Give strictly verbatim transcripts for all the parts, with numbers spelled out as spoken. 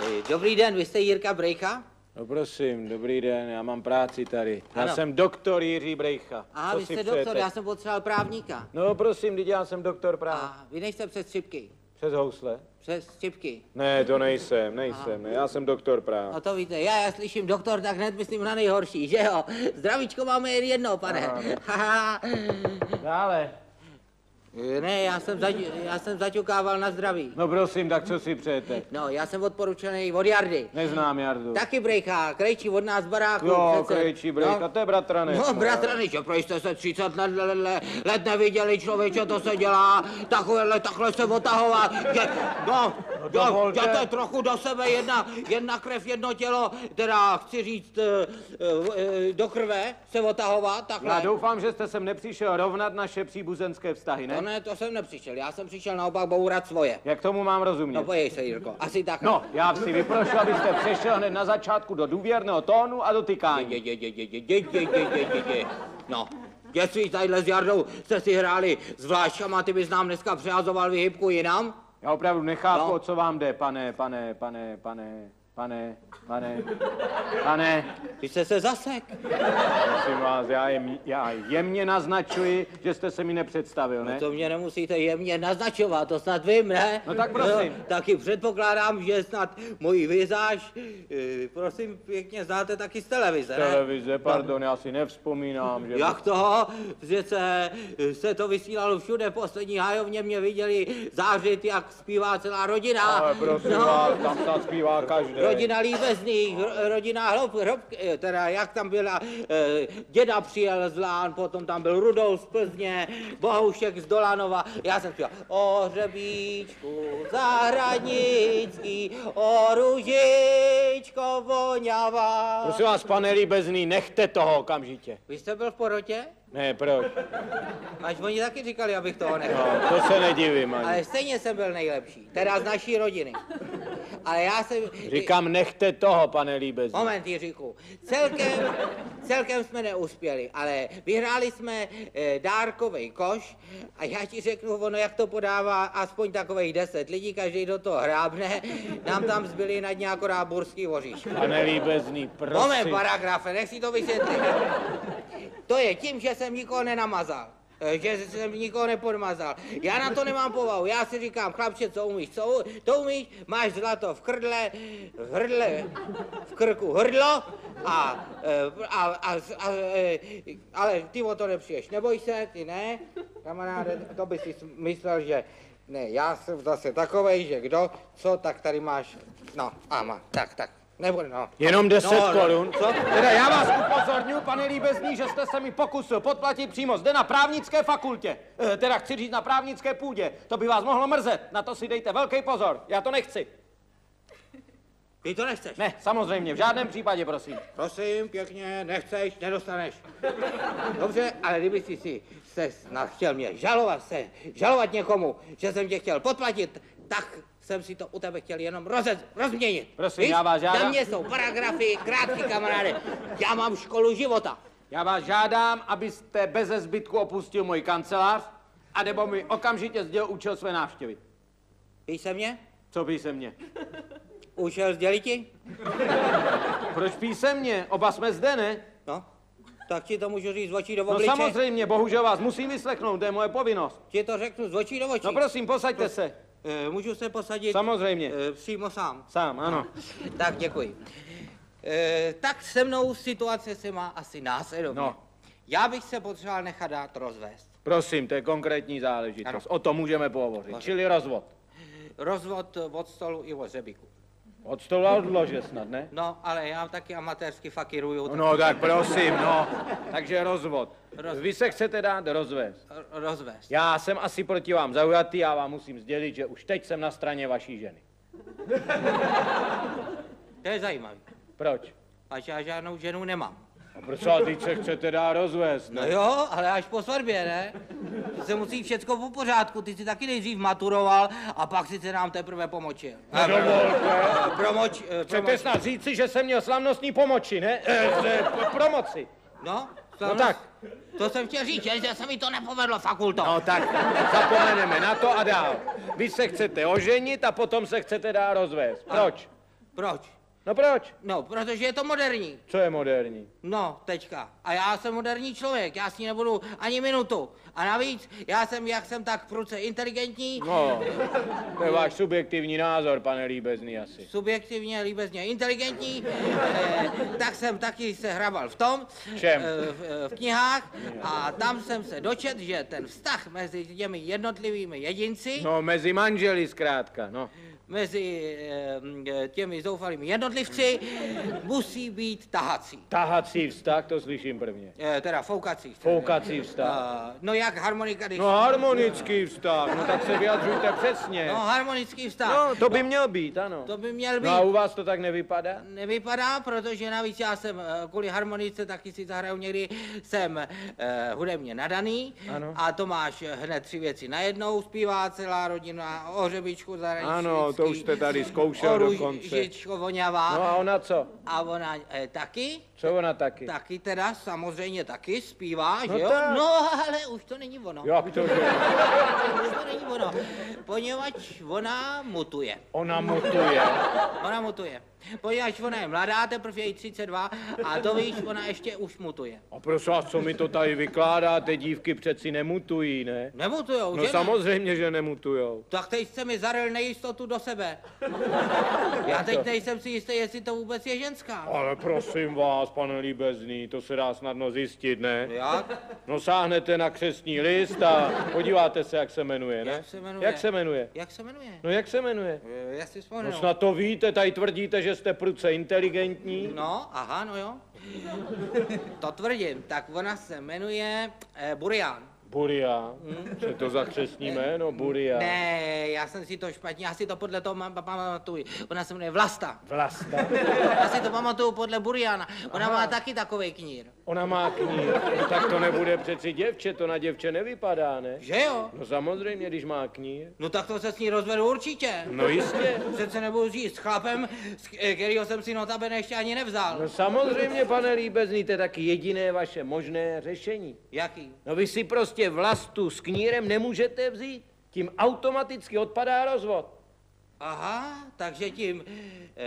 Dobrý den, vy jste Jirka Brejcha? No prosím, dobrý den, já mám práci tady. Já Ano. jsem doktor Jiří Brejcha. Aha, Co vy si jste přejete? doktor, já jsem potřeboval právníka. No prosím, teď já jsem doktor práv. A vy nejste přes chřipky? Přes housle? Přes chřipky? Ne, to nejsem, nejsem, ne, já jsem doktor práv. No to víte, já, já slyším doktor, tak hned myslím na nejhorší, že jo? Zdravíčko máme jen jedno, pane. Haha. Dále. Ne, já jsem, zaťu, já jsem zaťukával na zdraví. No prosím, tak co si přejete? No, já jsem odporučený od Jardy. Neznám Jardu. Taky Brejcha, krejčí od nás baráku. Jo, přece. krejčí Brejcha, No. to je bratranec. No, bratranec, že proč jste se třicet let, let, let neviděli, člověče, to se dělá, takhle, takhle se otahovat, že, no, jo, dovolte. děte trochu do sebe, jedna, jedna krev, jedno tělo, teda chci říct, e, e, do krve se otahovat, takhle. Já doufám, že jste sem nepřišel rovnat naše příbuzenské vztahy, ne? No ne, to jsem nepřišel, já jsem přišel naopak bourat svoje. Jak tomu mám rozumět? No pojď se, Jirko, asi tak. No, já si vyprošuji, abyste přešel hned na začátku do důvěrného tónu a do tykání. Je, je, je, je, je, je, je, je, je, je, je. No, jestli tadyhle s Jardou jste si hráli s vláškama, ty bys nám dneska přehazoval vyhybku jinam? Já opravdu nechápu, No. o co vám jde, pane, pane, pane, pane, pane, pane, pane. Ty jste se zasek. Prosím vás, já, jem, já jemně naznačuji, že jste se mi nepředstavil, ne? To mě nemusíte jemně naznačovat, to snad vím, ne? No tak prosím. No, taky předpokládám, že snad můj vizáž, eh, prosím, pěkně znáte taky z televize, ne? Televize, pardon, já si nevzpomínám, že... Jak toho, že se, se to vysílalo všude, v poslední hájovně mě viděli zářit, jak zpívá celá rodina. Ale prosím No. vás, tam snad zpívá každý. Rodina Líbezných, ro- rodina Hrob, Hrob, teda jak tam byla, eh, děda přijel z Lán, potom tam byl Rudolf z Plzně, Bohoušek z Dolanova, já jsem zpíval o hřebíčku zahradnický, o růžičko voňavá. Prosím vás, pane Líbezný, nechte toho okamžitě. Vy jste byl v porotě? Ne, proč? Až oni taky říkali, abych toho nechal. No, to se nedivím ani. Ale stejně jsem byl nejlepší, teda z naší rodiny. Ale já jsem... Říkám, nechte toho, pane Líbezný. Moment, Jiříku. Celkem, celkem jsme neuspěli, ale vyhráli jsme e, dárkovej koš a já ti řeknu, ono jak to podává aspoň takových deset lidí, každý do toho hrábne, nám tam zbyli na dně akorát burský oříšky. Pane Líbezný, prosím. Moment, paragrafe, nech si to vysvětlit. To je tím, že jsem nikoho nenamazal. e, Že jsem nikoho nepodmazal. Já na to nemám povahu. Já si říkám, chlapče, co umíš? Co to umíš? Máš zlato v krdle, v hrdle, v krku hrdlo a, e, a, a, a, e, ale ty o to nepřiješ. Neboj se, ty ne, kamaráde, to by si myslel, že ne, já jsem zase takovej, že kdo, co, tak tady máš, no, áma, tak, tak. Nebo, no. Jenom deset No, no. korun. Co? Teda já vás upozorňuji, pane Líbezný, že jste se mi pokusil podplatit přímo zde na právnické fakultě. E, teda chci říct na právnické půdě. To by vás mohlo mrzet. Na to si dejte velký pozor. Já to nechci. Ty to nechceš? Ne, samozřejmě, v žádném případě, prosím. Prosím, pěkně, nechceš, nedostaneš. Dobře, ale kdyby jsi si se snad chtěl mě žalovat se, žalovat někomu, že jsem tě chtěl podplatit, tak jsem si to u tebe chtěl jenom rozez, rozměnit. Prosím, Víš? já vás žádám- Na mě jsou paragrafy, krátký kamaráde. Já mám školu života. Já vás žádám, abyste beze zbytku opustil můj kancelář a nebo mi okamžitě sdělil účel své návštěvy. Písemně? Co písemně? Účel sdělit ti? Proč písemně? Oba jsme zde, ne? No, tak ti to můžu říct z očí do No obliče. samozřejmě, bohužel vás musím vyslechnout, to je moje povinnost. Ti to řeknu z očí do očí. No prosím, posaďte se. E, můžu se posadit? Samozřejmě. E, přímo sám. Sám, ano. Tak děkuji. E, tak se mnou situace se má asi následovně. No. Já bych se potřeboval nechat dát rozvést. Prosím, to je konkrétní záležitost. Ano. O tom můžeme pohovořit. Čili rozvod. Rozvod od stolu i od řebíku. Od stolu a od lože snad, ne? No, ale já taky amatérsky fakiruju. No tak prosím, no. Takže rozvod. Roz- Vy se chcete dát rozvést. R- rozvést. Já jsem asi proti vám zaujatý, já vám musím sdělit, že už teď jsem na straně vaší ženy. To je zajímavý. Proč? Až já žádnou ženu nemám. A proč ale teď se chcete dát rozvést, No ne? jo, ale až po svatbě, ne? To se musí všecko po pořádku. Ty jsi taky nejdřív maturoval a pak si se nám teprve pomočil. No dovolte. Promoč, eh, Chcete promoč. snad říci, že jsem měl slavnostní pomoči, ne? E, e, promoci. No, No tak. To jsem chtěl říct, že se mi to nepovedlo, fakulto. No tak zapomeneme na to a dál. Vy se chcete oženit a potom se chcete dát rozvést. Proč? Proč? No proč? No, protože je to moderní. Co je moderní? No, teďka. A já jsem moderní člověk, já s ní nebudu ani minutu. A navíc, já jsem, jak jsem tak prudce inteligentní, No, to je váš subjektivní názor, pane Líbezný, asi. subjektivně, líbezně inteligentní, eh, tak jsem taky se hrabal v tom, čem? eh, v, v knihách, a tam jsem se dočet, že ten vztah mezi těmi jednotlivými jedinci, No, mezi manželi zkrátka, no. mezi eh, těmi zoufalými jednotlivci, musí být tahací. Tahací vztah, to slyším prvně. Eh, teda foukací. Foukací vztah. Uh, no jak harmonika, když... No, harmonický vztah, no tak se vyjadřujte přesně. No, harmonický vztah. No, to by měl být, ano. To by měl být. No a u vás to tak nevypadá? Nevypadá, protože navíc já jsem eh, kvůli harmonice taky si zahraju někdy, jsem eh, hudebně nadaný. Ano. A to máš hned tři věci najednou, zpívá celá rodina, o hřebičku zahraničí. Ano, to už jste tady zkoušel o dokonce. růžičko voňavá. No a ona co? A ona eh, taky, Co ona taky? taky teda samozřejmě taky zpívá, No že jo? tak. No, ale už to není ono. Jak to, že? Už to není ono, poněvadž ona mutuje. Ona mutuje. Ona mutuje. Poněvadž ona je mladá, teprve je jí třicet dva, a to víš, ona ještě už mutuje. A prosím vás, co mi to tady vykládáte, dívky přeci nemutují, ne? Nemutujou, No že ne? samozřejmě, že nemutujou. Tak teď jste mi zaril nejistotu do sebe. Já teď nejsem si jistý, jestli to vůbec je ženská. Ale prosím vás, pane Líbezný, to se dá snadno zjistit, ne? Jak? No sáhnete na křestní list a podíváte se, jak se jmenuje, ne? Jak se jmenuje? Jak se jmenuje? Jak se jmenuje? No jak se jmenuje? Eh, Já si No vzpomenu. snad to víte, tady tvrdíte, že jste prudce inteligentní. No, aha, no jo. To tvrdím. Tak ona se jmenuje eh, Burian. Buria. Co je to za křestní jméno? Buria. Ne, já jsem si to špatně, já si to podle toho mám- pamatuju. Ona se jmenuje Vlasta. Vlasta. Já si to pamatuju podle Buriana. Ona má taky takovej knír. Ona má knír. No, tak to nebude přeci děvče, to na děvče nevypadá, ne? Že jo? No samozřejmě, když má knír. No tak to se s ní rozvedu určitě. No jistě. Přece nebudu žít s chlapem, s k- kterýho jsem si notabene ještě ani nevzal. No samozřejmě, pane Líbezný, to je taky jediné vaše možné řešení. Jaký? No vy si prostě Vlastu s knírem nemůžete vzít. Tím automaticky odpadá rozvod. Aha, takže tím e,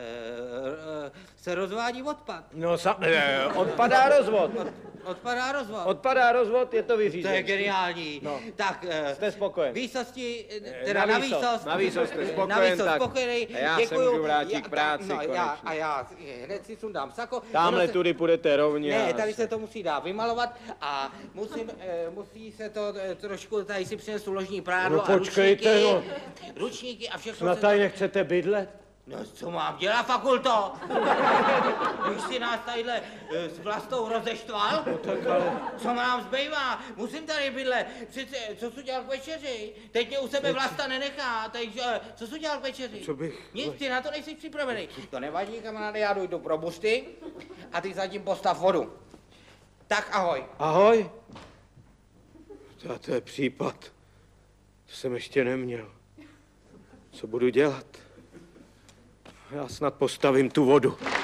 e, se rozvádí odpad. No sa, e, odpadá rozvod. Odpadá rozvod. Odpadá rozvod, je to To je vyřízené. geniální. No. Tak, e, Jste spokojen? výsosti, e, teda na Na výsost, výsost. na výsost jste e, spokojen, na výsost tak. spokojený. A já se Děkuju. můžu vrátit Já- k práci no, já, konečně. a já hned si sundám sako. Tamhle Ono se- tudy půjdete rovně. Ne, a tady se to musí dát vymalovat a musím, e, musí se to e, trošku, tady si přinesu ložní prádlo No a počkejte, ručníky, no. ručníky a všechno. Snad se tady to- nechcete bydlet? No, co mám dělat, fakulto? Když si nás tadyhle e, s Vlastou rozeštval, Tak ale... co nám zbývá? Musím tady bydlet. Přece, co jsi udělal k večeři? Teď mě u sebe Vlasta nenechá, takže co jsi udělal k večeři? Co bych- Nic, ty na to nejsi připravený. To nevadí, kamaráde, já jdu pro busty a ty zatím postav vodu. Tak ahoj. Ahoj. To, to je případ. To jsem ještě neměl. Co budu dělat? Já snad postavím tu vodu.